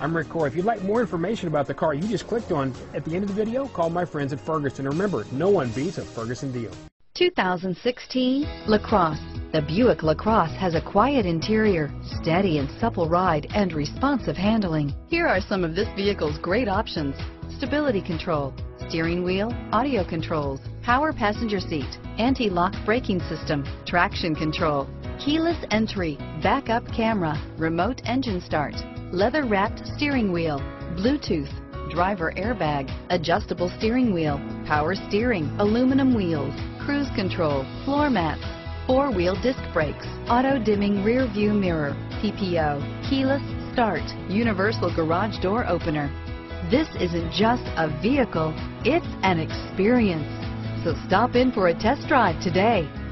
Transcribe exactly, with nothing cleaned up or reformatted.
I'm Rick Corey. If you'd like more information about the car you just clicked on at the end of the video, call my friends at Ferguson. Remember, no one beats a Ferguson deal. two thousand sixteen LaCrosse. The Buick LaCrosse has a quiet interior, steady and supple ride, and responsive handling. Here are some of this vehicle's great options: stability control, steering wheel audio controls, power passenger seat, anti-lock braking system, traction control, keyless entry, backup camera, remote engine start, leather-wrapped steering wheel, Bluetooth, driver airbag, adjustable steering wheel, power steering, aluminum wheels, cruise control, floor mats, four-wheel disc brakes, auto-dimming rear view mirror, P P O, keyless start, universal garage door opener. This isn't just a vehicle, it's an experience. So stop in for a test drive today.